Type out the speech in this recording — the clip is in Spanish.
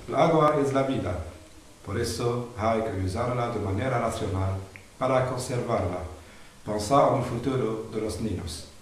El agua es la vida, por eso hay que usarla de manera racional para conservarla. Pensar en el futuro de los niños.